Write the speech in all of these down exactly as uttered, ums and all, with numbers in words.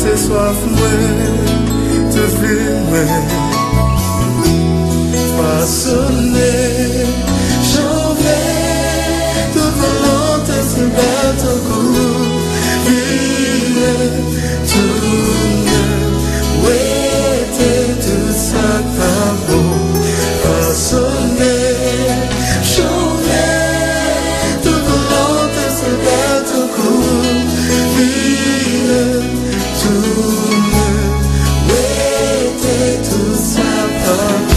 c'est soif moi, te vie façonné, j'en vais, toute volonté se battre au cou, vivre, tourner, ouais, t'es tout ça pas beau, façonné, j'en vais, toute volonté se battre au cou, vivre, tourner, ouais, t'es tout ça pas beau.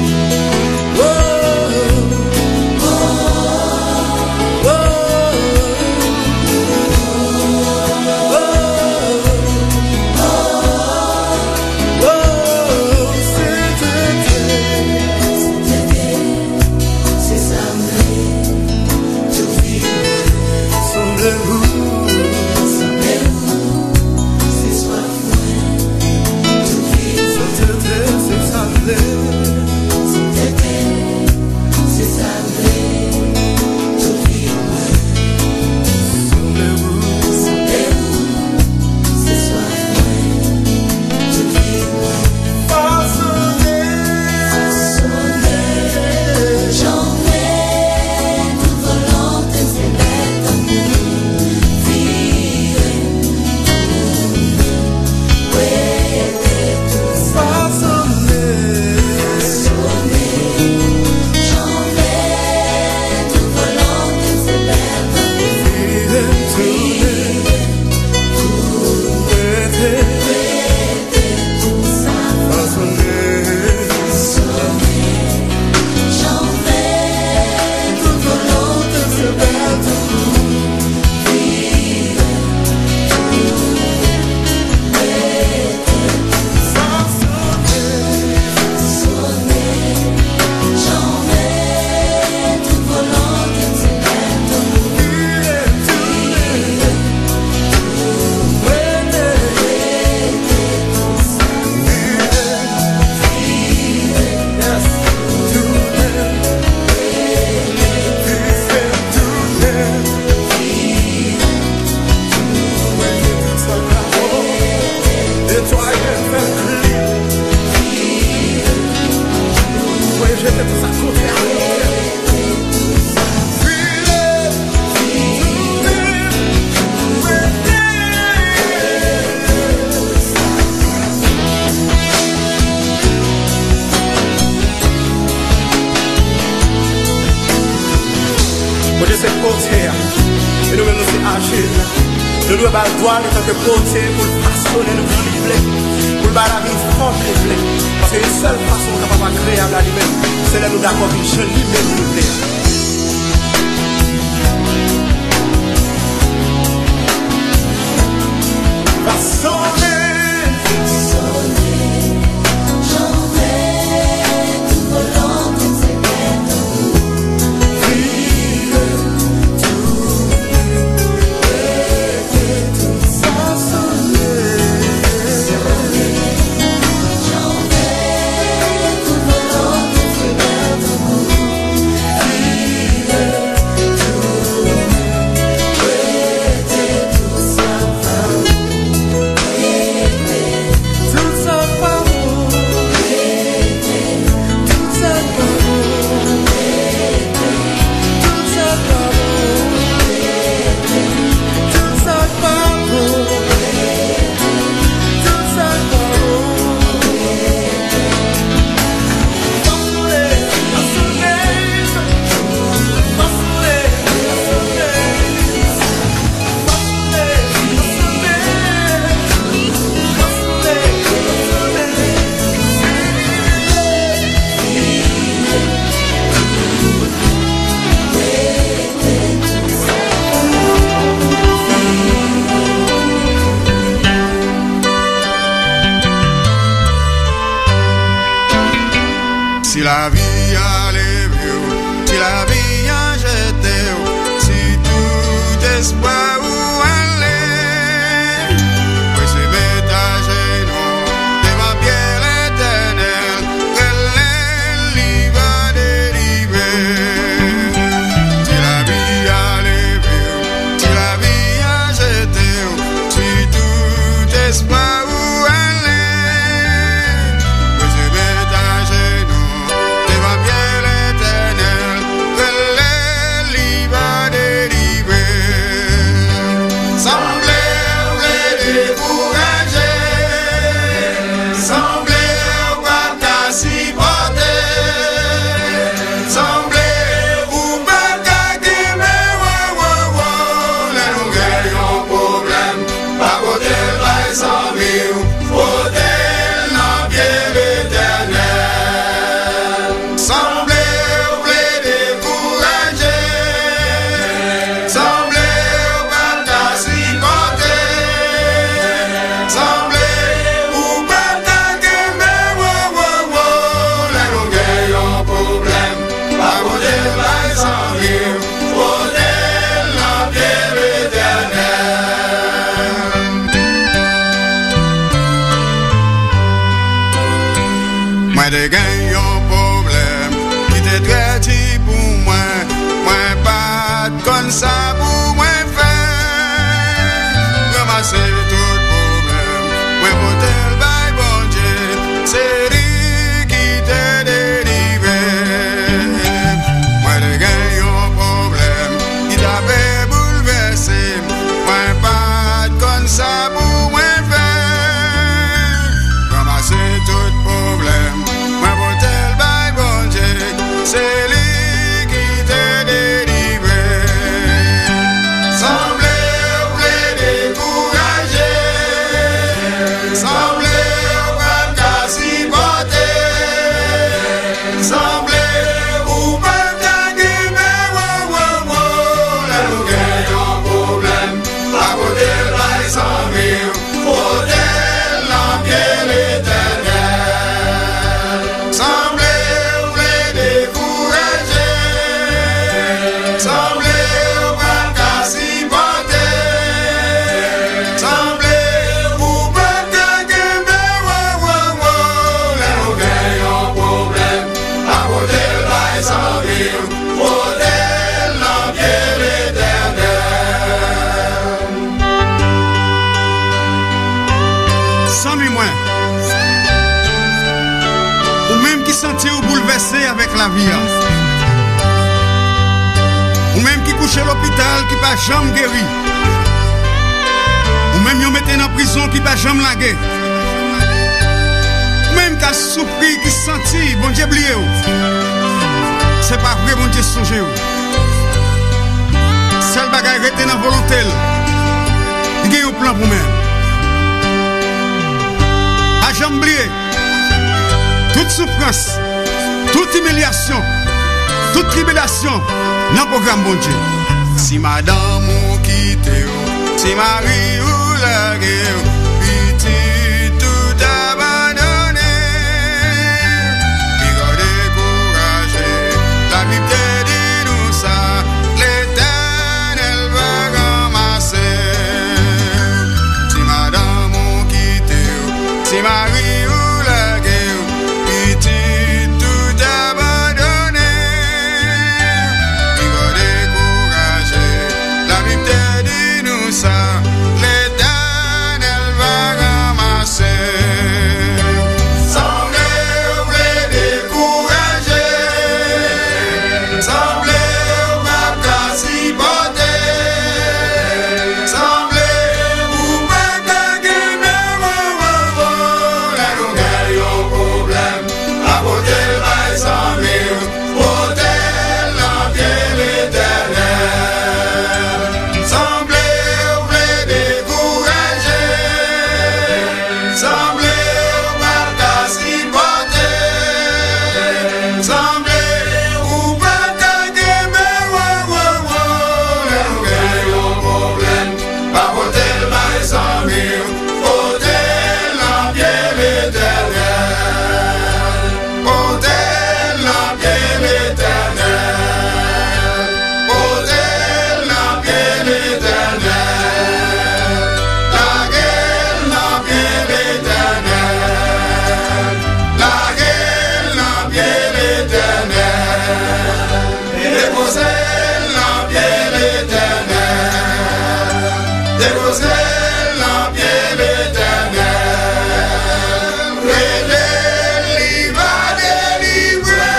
Si la vie allait mieux, si la vie a jeté, si tout espoir où aller, oui c'est métager non, de ma pierre éternelle, elle est libre dérivée. Si la vie allait mieux, si la vie a jeté, si tout espoir Moi de gagne un problème qui te traite pour moi. Moi pas comme ça pour moi faire. Ramasser tout problème. Moi porter le bail bon Dieu. C'est lui qui te délivre. Moi de gagne un problème qui t'a fait bouleverser. Moi pas comme ça pour moi faire. Ramasser tout problème. Moi porter le bail bon Dieu. C'est lui qui te délivre. Semblez ou voulez décourager. Semblez ou pas quasi porter. Semblez ou pas taguer. Mais wow wow wow. Là nous gagnons un problème. À côté de bail sans rire. Porter l'empire l'éternel. Semblez ou voulez décourager. Semblez ou pas quasi porter. Semblez ou pas taguer. Mais wow wow wow. Là nous gagnons un problème. À côté de bail sans rire. Porter l'empire l'éternel. Sans mi moins. Ou même qui sentit ou bouleversé avec la vie. Ou même qui couche à l'hôpital qui pas jamais guéri. Ou même qui mette en prison qui pas jamais lagué. Ou même qui a souffri, qui senti, bon Dieu oublié. C'est pas vrai, bon Dieu songe. Seul bagage rete dans volonté. Il y a un plan pour moi. A jamais oublié. Toute souffrance, toute humiliation, toute tribulation dans le programme bon Dieu. Si madame ou quitte, si mari ou lagué, petit tout abandonné, puis découragé, la Bible te dit nous ça, l'Éternel va ramasser. Si madame ou quitte, si mari ou lagué, petit tout abandonné, puis découragé, la Bible te dit nous ça, l'Éternel va ramasser. Semblez ou voulez décourager. Semblez ou pas quasi porter. Semblez ou pas taguer. Mais wow wow wow. Là nous gagnons un problème. À côté de bail sans rire. Porter l'empire l'éternel. Semblez ou voulez décourager. Semblez ou pas quasi porter. Semblez ou pas taguer. Mais wow wow wow. Là nous gagnons un problème. À côté de bail sans rire. Porter l'empire l'éternel. Porter l'empire l'éternel. Porter l'empire l'éternel. Taguer l'empire l'éternel. Taguer l'empire l'éternel. Déposer l'empire l'éternel. Déposer l'empire l'éternel. Révèle, il va délivrer.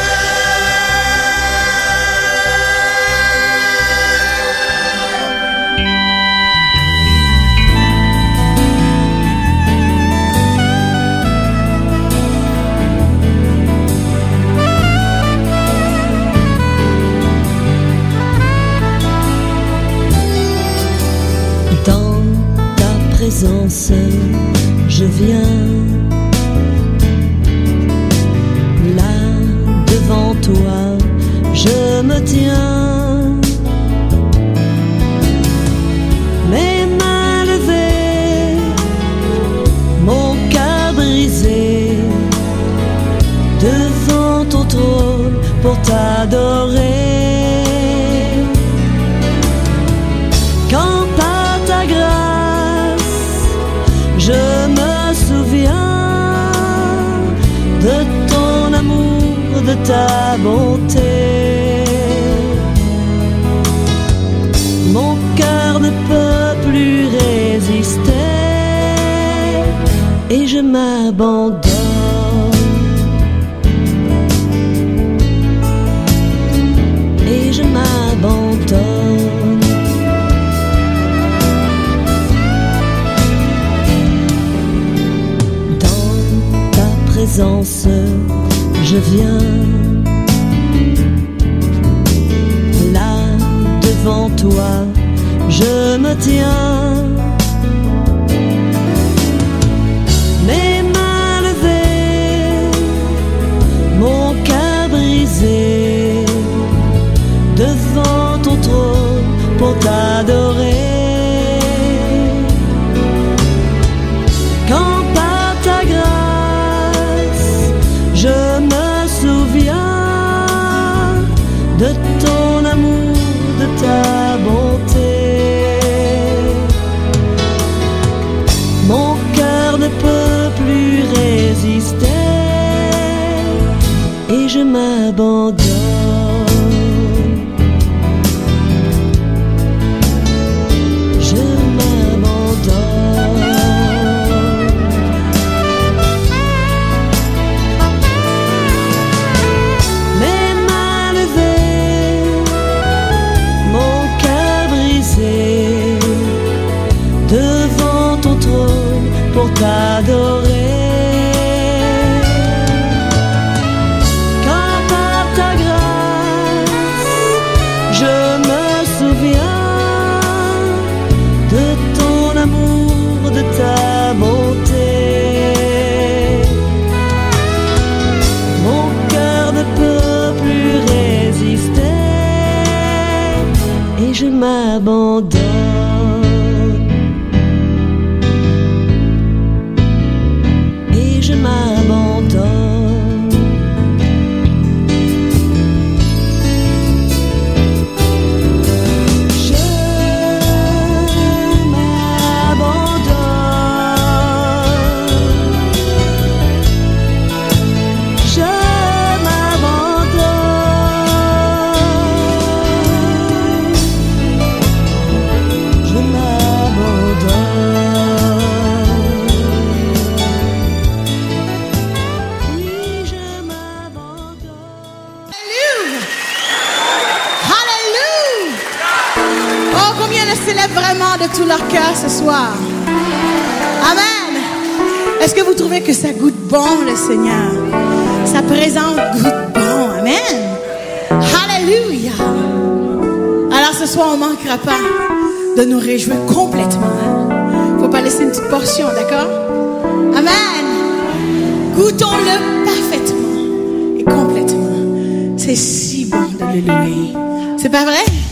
Dans ta présence, je viens. Là, devant toi, je me tiens. Mes mains levées, mon cœur brisé, devant ton trône pour t'adorer. Quand par ta grâce, je me souviens de ton amour, de ta bonté. Mon cœur ne peut plus résister et je m'abandonne. Et je m'abandonne. Dans ta présence, je viens. Là, devant toi, je me tiens. Mes mains levées, mon cœur brisé, devant ton trône pour t'adorer. Quand par ta grâce je me souviens de ton amour, de ta bonté, mon cœur ne peut plus résister et je m'abandonne. Pour t'adorer. Quand par ta grâce je me souviens de ton amour, de ta bonté, mon cœur ne peut plus résister et je m'abandonne. Je m'abandonne. Je m'abandonne. Je m'abandonne. Je m'abandonne. Célèbre vraiment de tout leur cœur ce soir. Amen. Est-ce que vous trouvez que ça goûte bon, le Seigneur? Sa présence goûte bon. Amen. Alléluia. Alors ce soir, on ne manquera pas de nous réjouir complètement. Il ne faut pas laisser une petite portion, d'accord? Amen. Goûtons-le parfaitement et complètement. C'est si bon de le louer. C'est pas vrai?